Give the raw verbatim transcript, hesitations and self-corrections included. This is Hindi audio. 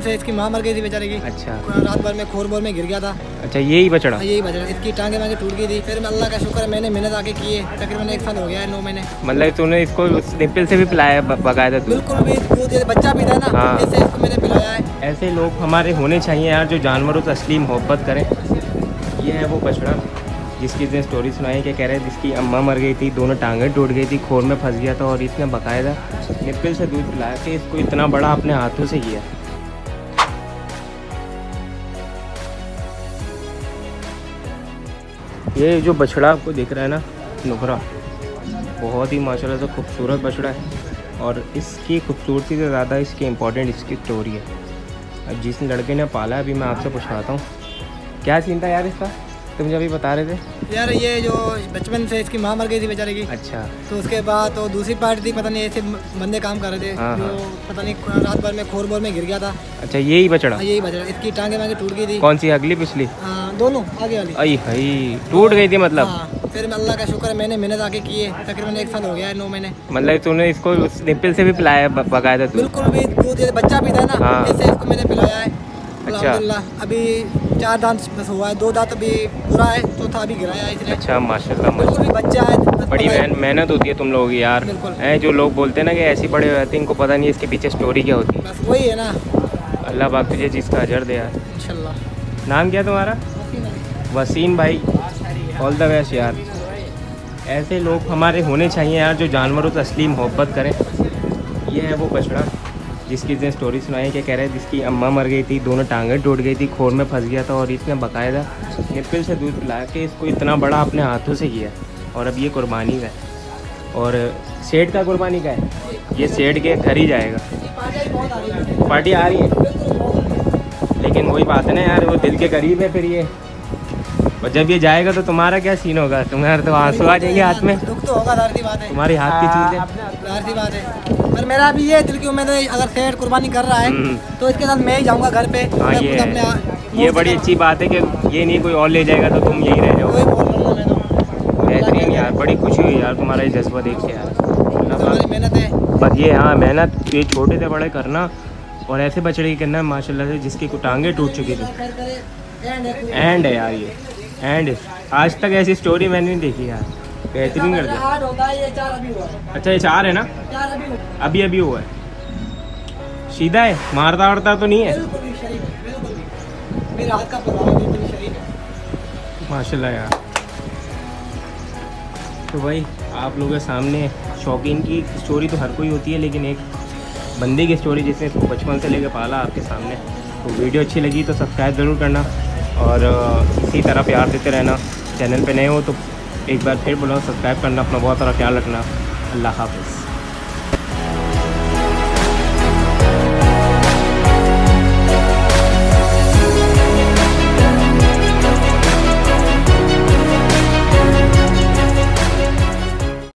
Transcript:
से इसकी माँ मर गई थी बेचारे की। अच्छा। रात भर में खोर बोर में गिर गया था। अच्छा, यही बछड़ा? यही बछड़ा, इसकी टांगे वांगे टूट गई थी। फिर मैं अल्लाह का शुक्र है मैंने मेहनत आके की है, तकरीबन एक साल हो गया है, नौ महीने। मतलब तूने इसको निप्पल से भी पिलाया बकायदा? बिल्कुल भी, दूध बच्चा भी था ना, हाँ। इससे इसको मैंने पिलाया है। ऐसे लोग हमारे होने चाहिए यार, जो जानवरों से असली मोहब्बत करें। ये है वो बछड़ा जिसकी इसने स्टोरी सुनाई कि कह रहे हैं जिसकी अम्मा मर गई थी, दोनों टांगें टूट गई थी, खोर में फंस गया था और इसने बाकायदा निप्पल से दूध पिलाया कि इसको इतना बड़ा अपने हाथों से किया। ये जो बछड़ा आपको दिख रहा है ना, नुकरा, बहुत ही माशाल्लाह से खूबसूरत बछड़ा है और इसकी खूबसूरती से ज़्यादा इसकी इम्पोर्टेंट इसकी स्टोरी है। अब जिस लड़के ने पाला, अभी मैं आपसे पूछवाता हूँ क्या सीन था यार इसका, तुम जब भी बता रहे थे यार। ये जो बचपन से इसकी माँ मर गई थी बेचारे की। अच्छा। तो उसके बाद तो दूसरी पार्टी थी, पता नहीं ऐसे बंदे काम कर रहे थे। हाँ, जो हाँ। पता नहीं रात भर में खोर बोर में गिर गया था। अच्छा, यही बछड़ा? यही बछड़ा, इसकी टांगे वांगे टूट गई थी। कौन सी, अगली पिछली? हाँ, दोनों आगे वाली। आई हई टूट गई थी मतलब? हाँ। फिर मैं अल्लाह का शुक्र है मैंने मेहनत आके की है, तकरीबन एक साल हो गया है, नौ महीने। मतलब तूने इसको निप्पल से भी पिलाया बकायदा? बिल्कुल भी, दूध बच्चा भी था ना, हाँ। इससे इसको मैंने पिलाया है। अच्छा। अल्हम्दुलिल्लाह अभी चार दांत बस हुआ है, दो दांत अभी पूरा है, चौथा अभी गिराया है इसने। अच्छा, माशाल्लाह बिल्कुल भी बच्चा है। बड़ी मेहनत होती है तुम लोगों की यार। है जो लोग बोलते हैं ना कि ऐसे बड़े हो जाते हैं, इनको पता नहीं इसके पीछे स्टोरी क्या होती है। बस वही है ना। अल्लाह पाक तुझे जिसका अजर दे यार। इंशाल्लाह। नाम क्या तुम्हारा? वसीम भाई, ऑल द बेस्ट यार। ऐसे लोग हमारे होने चाहिए यार, जो जानवरों से असली मोहब्बत करें। ये है वो बछड़ा जिसकी इसने स्टोरी सुनाई कि कह रहे हैं जिसकी अम्मा मर गई थी, दोनों टांगें टूट गई थी, खोर में फंस गया था और इसने बाकायदा निप्पल से दूध पिलाया कि इसको इतना बड़ा अपने हाथों से किया। और अब ये कुर्बानी का है और सेठ का कुर्बानी का है, ये सेठ के घर ही जाएगा। पार्टी आ रही है, लेकिन वही बात है ना यार, वो दिल के करीब है। फिर ये और जब ये जाएगा तो तुम्हारा क्या सीन होगा? तुम्हारे तो आंसू आ जाएंगे हाथ में। दुख तो होगा, जाहिर सी बात है, तुम्हारी हाथ की चीज़ है, जाहिर सी बात है। पर मेरा भी ये दिल की उम्मीद है, अगर सेठ कुर्बानी कर रहा है तो इसके साथ मैं ही जाऊंगा घर पे। हाँ, मैं ये खुद अपने ये बड़ी अच्छी बात है कि ये नहीं कोई और ले जाएगा तो तुम यही रह जाओगे। बेहतरीन यार, बड़ी खुशी हुई यार तुम्हारा ये जज्बा देख के यार। हमारी मेहनत है बस ये, हाँ मेहनत, ये छोटे से बड़े करना और ऐसे बछड़े की करना माशाल्लाह से जिसकी टांगे टूट चुकी थी। एंड है यार, ये एंड। आज तक ऐसी स्टोरी मैंने नहीं देखी यार, बेहतरीन कर दिया। अच्छा, ये चार है ना? अभी अभी हुआ है। सीधा है, मारता वारता तो नहीं है? माशाल्लाह यार। तो भाई आप लोगों के सामने शौकीन की स्टोरी तो हर कोई होती है, लेकिन एक बंदे की स्टोरी जिसने इसको बचपन से लेकर पाला आपके सामने। तो वीडियो अच्छी लगी तो सब्सक्राइब ज़रूर करना और इसी तरह प्यार देते रहना। चैनल पे नए हो तो एक बार फिर बोलो सब्सक्राइब करना। अपना बहुत सारा ख्याल रखना। अल्लाह हाफ़िज़।